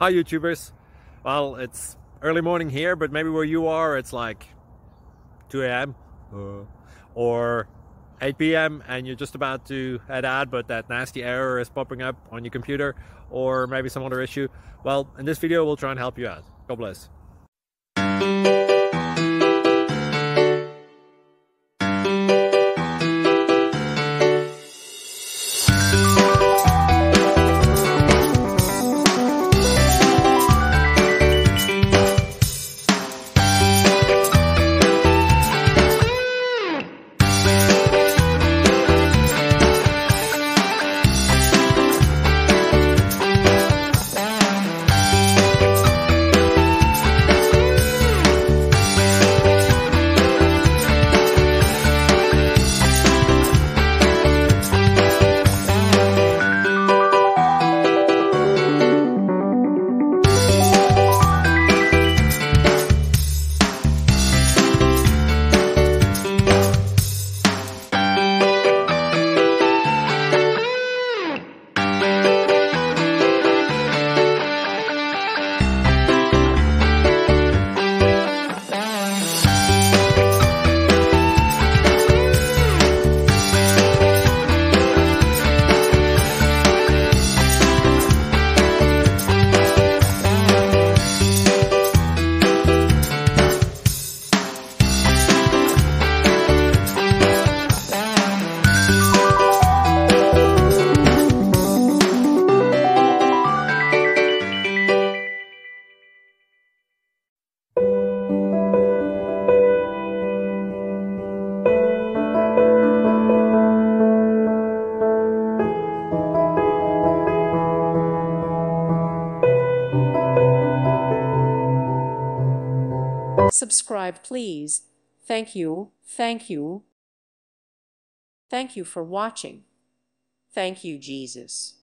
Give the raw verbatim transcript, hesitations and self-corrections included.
Hi YouTubers. Well, it's early morning here, but maybe where you are it's like two A M Uh, or eight P M and you're just about to head out, but that nasty error is popping up on your computer, or maybe some other issue. Well, in this video we'll try and help you out. God bless. Subscribe, please. Thank you. Thank you. Thank you for watching. Thank you, Jesus.